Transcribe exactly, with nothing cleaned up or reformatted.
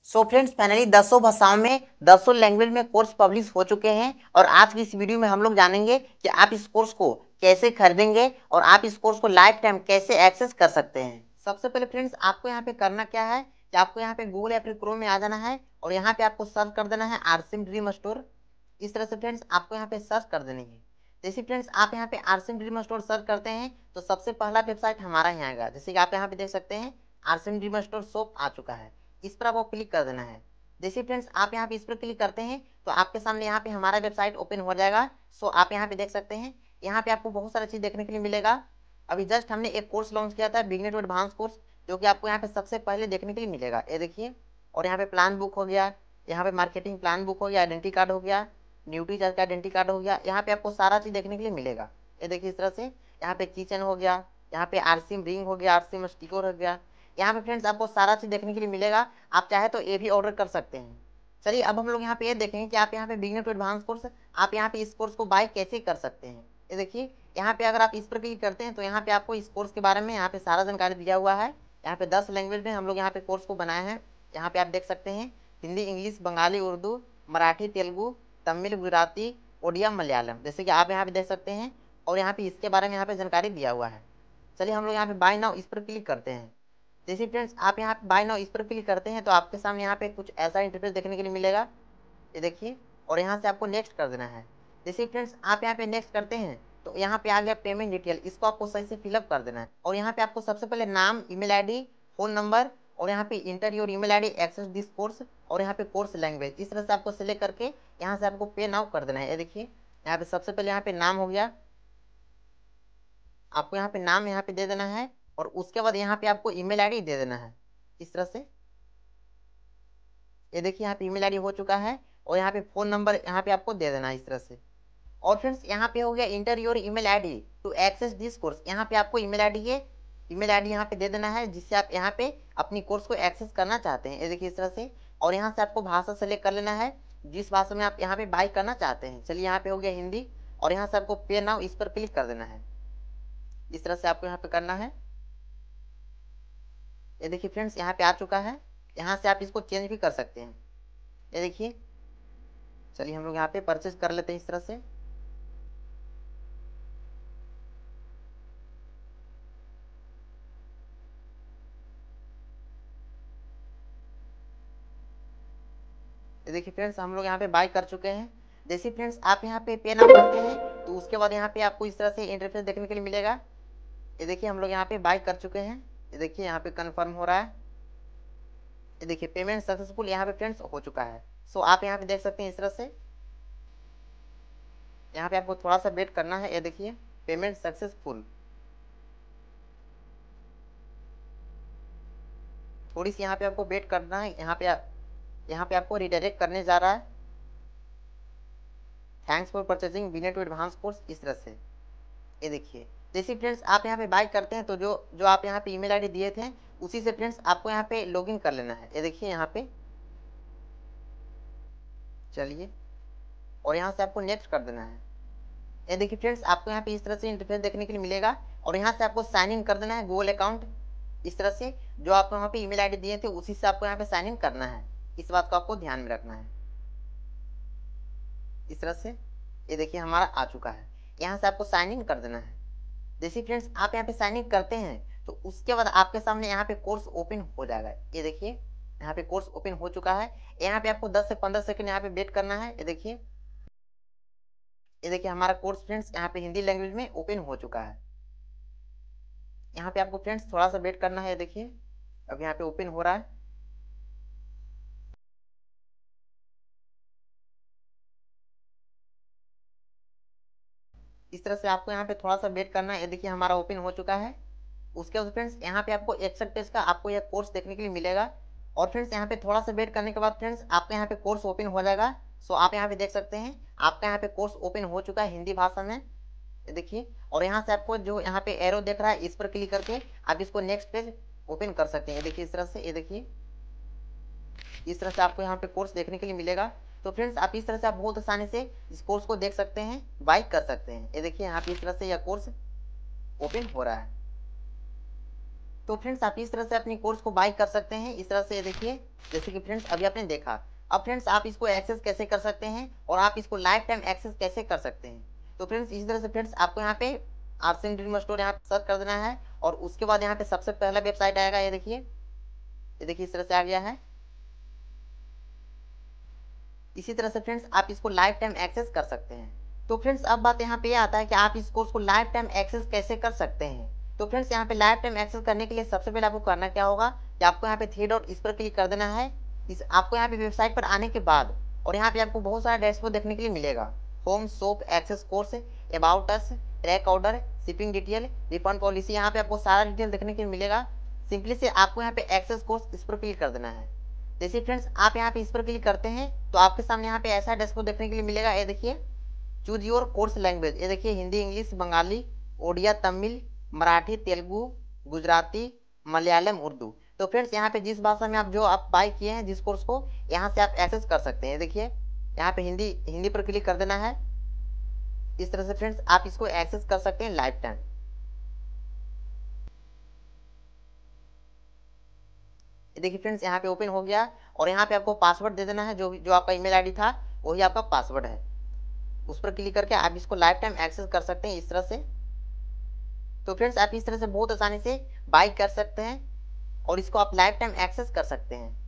So friends finally दसों भाषाओं में दसों लैंग्वेज में कोर्स पब्लिश हो चुके हैं और आज की इस वीडियो में हम लोग जानेंगे कि आप इस कोर्स को कैसे खरीदेंगे और आप इस कोर्स को लाइफ टाइम कैसे एक्सेस कर सकते हैं। सबसे पहले फ्रेंड्स आपको यहाँ पे करना क्या है कि आपको यहाँ पे गूगल या फिर क्रोम में आ जाना है और यहाँ पे आपको सर्च कर देना है आरसिम ड्रीम स्टोर। इस तरह से फ्रेंड्स आपको यहाँ पे सर्च कर देनी है। जैसे फ्रेंड्स आप यहाँ पे आरसिम ड्रीम स्टोर सर्च करते हैं तो सबसे पहला वेबसाइट हमारा यहाँ आएगा। जैसे कि आप यहाँ पे देख सकते हैं आरसिम ड्रीम स्टोर शॉप आ चुका है। इस पर आपको क्लिक कर देना है। जैसे फ्रेंड्स आप यहाँ पे इस पर क्लिक करते हैं तो आपके सामने यहाँ पे हमारा वेबसाइट ओपन हो जाएगा। सो आप यहाँ पे देख सकते हैं यहाँ पे आपको बहुत सारी चीज़ देखने के लिए मिलेगा। अभी जस्ट हमने एक कोर्स लॉन्च किया था बिगिनर टू एडवांस कोर्स, जो कि आपको यहाँ पे सबसे पहले देखने के लिए मिलेगा। ये देखिए, और यहाँ पे प्लान बुक हो गया, यहाँ पे मार्केटिंग प्लान बुक हो गया, आइडेंटिटी कार्ड हो गया, न्यूटी चार्ज का आइडेंटिटी कार्ड हो गया। यहाँ पे आपको सारा चीज़ देखने के लिए मिलेगा। ये देखिए इस तरह से यहाँ पे किचन हो गया, यहाँ पे आरसीएम रिंग हो गया, आरसीएम स्टिकर हो गया। यहाँ पे फ्रेंड्स आपको सारा चीज़ देखने के लिए मिलेगा। आप चाहे तो ये भी ऑर्डर कर सकते हैं। चलिए अब हम लोग यहाँ पे ये देखेंगे कि आप यहाँ पे बिगिनर टू एडवांस कोर्स आप यहाँ पे इस कोर्स को बाय कैसे कर सकते हैं। ये देखिए यहाँ पे अगर आप इस पर क्लिक करते हैं तो यहाँ पे आपको इस कोर्स के बारे में यहाँ पे सारा जानकारी दिया हुआ है। यहाँ पे दस लैंग्वेज में हम लोग यहाँ पे कोर्स को बनाए हैं। यहाँ पे आप देख सकते हैं हिंदी, इंग्लिश, बंगाली, उर्दू, मराठी, तेलुगु, तमिल, गुजराती, ओडिया, मलयालम, जैसे कि आप यहाँ पे देख सकते हैं। और यहाँ पे इसके बारे में यहाँ पे जानकारी दिया हुआ है। चलिए हम लोग यहाँ पे बाय नाउ इस पर क्लिक करते हैं। जैसे फ्रेंड्स आप यहाँ पे बाय नाउ इस पर क्लिक करते हैं तो आपके सामने यहाँ पे कुछ ऐसा इंटरफेस देखने के लिए मिलेगा। ये देखिए, और यहाँ से आपको नेक्स्ट कर देना है। जैसे फ्रेंड्स आप यहाँ पे नेक्स्ट करते हैं तो यहाँ पे आ गया पेमेंट डिटेल, इसको आपको सही से फिलअप कर देना है। और यहाँ पे आपको सबसे पहले नाम, ईमेल आईडी, फोन नंबर, और यहाँ पे enter your email ID, access this course, और यहाँ पे कोर्स लैंग्वेज, इस तरह से आपको सिलेक्ट करके यहाँ से आपको पे नाउ कर देना है। ये देखिए यहाँ पे सबसे पहले यहाँ पे नाम हो गया, आपको यहाँ पे नाम यहाँ पे दे देना है और उसके बाद यहाँ पे आपको ईमेल आईडी दे देना है इस तरह से। ये देखिए यहाँ पे ईमेल आईडी हो चुका है और यहाँ पे फोन नंबर यहाँ पे आपको दे देना है इस तरह से। और फ्रेंड्स यहाँ पे हो गया enter your email ID to access this course, यहाँ पे आपको ईमेल आईडी है ईमेल आईडी यहाँ पे दे देना है जिससे आप यहाँ पे अपनी कोर्स को एक्सेस करना चाहते हैं। ये देखिए इस तरह से। और यहाँ से आपको भाषा सेलेक्ट कर लेना है जिस भाषा में आप यहाँ पे बाई करना चाहते हैं। चलिए यहाँ पे हो गया हिंदी, और यहाँ से आपको पे नाउ इस पर क्लिक कर देना है। इस तरह से आपको यहाँ पे करना है। ये देखिए फ्रेंड्स यहाँ पे आ चुका है। यहाँ से आप इसको चेंज भी कर सकते हैं। ये देखिए, चलिए हम लोग यहाँ पे परचेज कर लेते हैं इस तरह से। ये देखिए फ्रेंड्स हम लोग यहाँ पे बाय कर चुके हैं। जैसे फ्रेंड्स आप यहाँ पे पे नाउ करते हैं तो उसके बाद यहाँ पे आपको इस तरह से इंटरफेस देखने के लिए मिलेगा। ये देखिए हम लोग यहाँ पे बाय कर चुके हैं। ये देखिए यहाँ पे कंफर्म हो रहा है। ये देखिए पेमेंट सक्सेसफुल यहाँ पे फ्रेंड्स हो चुका है। सो आप यहाँ पे देख सकते हैं इस तरह से। यहाँ पे आपको थोड़ा सा वेट करना है। ये देखिए पेमेंट सक्सेसफुल, थोड़ी सी यहाँ पे आपको वेट करना है। यहाँ पे यहाँ पे आपको रिडायरेक्ट करने जा रहा है। Thanks for purchasing beginner to advance course, इस तरह से। ये देखिए जैसे फ्रेंड्स आप यहाँ पे बाय करते हैं तो जो जो आप यहाँ पे ईमेल आईडी दिए थे उसी से फ्रेंड्स आपको यहाँ पे लॉगिन कर लेना है। ये देखिए यहाँ पे, चलिए, और यहाँ से आपको नेक्स्ट कर देना है। ये देखिए फ्रेंड्स आपको यहाँ पे इस तरह से इंटरफेस देखने के लिए मिलेगा और यहाँ से आपको साइन इन कर देना है गूगल अकाउंट। इस तरह से जो आपको यहाँ पे ईमेल आईडी दिए थे उसी से आपको यहाँ पे साइन इन करना है। इस बात को आपको ध्यान में रखना है इस तरह से। ये देखिए हमारा आ चुका है। यहाँ से आपको साइन इन कर देना है। जैसे फ्रेंड्स आप यहाँ पे साइन इन करते हैं तो उसके बाद आपके सामने यहाँ पे कोर्स ओपन हो जाएगा। ये देखिए यहाँ पे कोर्स ओपन हो चुका है। यहाँ पे आपको दस से पंद्रह सेकंड यहाँ पे वेट करना है। ये देखिए ये देखिए हमारा कोर्स फ्रेंड्स यहाँ पे हिंदी लैंग्वेज में ओपन हो चुका है। यहाँ पे आपको फ्रेंड्स थोड़ा सा वेट करना है। ये देखिए अब यहाँ पे ओपन हो रहा है। इस तरह से आपको यहाँ पे थोड़ा सा वेट करना है। ये देखिए हमारा ओपन हो चुका है। उसके बाद फ्रेंड्स यहाँ पे आपको एक्सेप्टेंस का आपको यह कोर्स देखने के लिए मिलेगा। और फ्रेंड्स यहाँ पे थोड़ा सा वेट करने के बाद फ्रेंड्स आपका यहाँ पे कोर्स ओपन हो जाएगा। सो आप यहाँ पे देख सकते हैं आपका यहाँ पे कोर्स ओपन हो चुका है हिंदी भाषा में। देखिए, और यहाँ से आपको जो यहाँ पे एरो देख रहा है इस पर क्लिक करके आप इसको नेक्स्ट पेज ओपन कर सकते हैं। देखिए इस तरह से। ये देखिए इस तरह से आपको यहाँ पे कोर्स देखने के लिए मिलेगा। तो फ्रेंड्स आप इस तरह से आप बहुत आसानी से इस कोर्स को देख सकते हैं, बाई कर सकते हैं। ये देखिए यहाँ पे इस तरह से यह कोर्स ओपन हो रहा है। तो फ्रेंड्स आप इस तरह से अपनी कोर्स को बाय कर सकते हैं। इस तरह से देखिए, जैसे कि फ्रेंड्स अभी आपने देखा। अब फ्रेंड्स आप इसको एक्सेस कैसे कर सकते हैं और आप इसको लाइफ टाइम एक्सेस कैसे कर सकते हैं। तो फ्रेंड्स इस तरह से फ्रेंड्स आपको यहाँ पे आर्सन ड्रीम स्टोर यहाँ पे सर्च कर देना है और उसके बाद यहाँ पे सबसे पहला वेबसाइट आएगा। ये देखिए, ये देखिए इस तरह से आ गया है। इसी तरह से फ्रेंड्स आप इसको लाइफ टाइम एक्सेस कर सकते हैं। तो फ्रेंड्स अब बात यहाँ पे आता है कि आप इस कोर्स को लाइफ टाइम एक्सेस कैसे कर सकते हैं। तो फ्रेंड्स यहाँ पे लाइफ टाइम एक्सेस करने के लिए सबसे पहले आपको करना क्या होगा कि आपको यहाँ पे थ्री डॉट इस पर क्लिक कर देना है। इस आपको यहाँ पे वेबसाइट पर आने के बाद और यहाँ पे आपको बहुत सारा डैशबोर्ड देखने के लिए मिलेगा। Home, shop, access course, about us, track order, shipping detail, refund policy, यहाँ पे आपको सारा डिटेल देखने के लिए मिलेगा। सिंपली से आपको यहाँ पे एक्सेस कोर्स इस पर क्लिक कर देना है। जैसे फ्रेंड्स आप यहाँ पे इस पर क्लिक करते हैं तो आपके सामने यहाँ पे ऐसा डैशबोर्ड देखने के लिए मिलेगा। ये देखिए, चूज योर कोर्स लैंग्वेज। ये देखिए, हिंदी, इंग्लिश, बंगाली, ओडिया, तमिल, मराठी, तेलुगु, गुजराती, मलयालम, उर्दू। तो फ्रेंड्स यहाँ पे जिस भाषा में आप जो आप बाय किए हैं जिस कोर्स को, यहाँ से आप एक्सेस कर सकते हैं। देखिए यहाँ पे हिंदी हिंदी पर क्लिक कर देना है। इस तरह से फ्रेंड्स आप इसको एक्सेस कर सकते हैं लाइफ टाइम। देखिए फ्रेंड्स यहाँ पे ओपन हो गया और यहाँ पे आपको पासवर्ड दे देना है। जो जो आपका ईमेल आईडी था वही आपका पासवर्ड है। उस पर क्लिक करके आप इसको लाइफ टाइम एक्सेस कर सकते हैं इस तरह से। तो फ्रेंड्स आप इस तरह से बहुत आसानी से बाय कर सकते हैं और इसको आप लाइफ टाइम एक्सेस कर सकते हैं।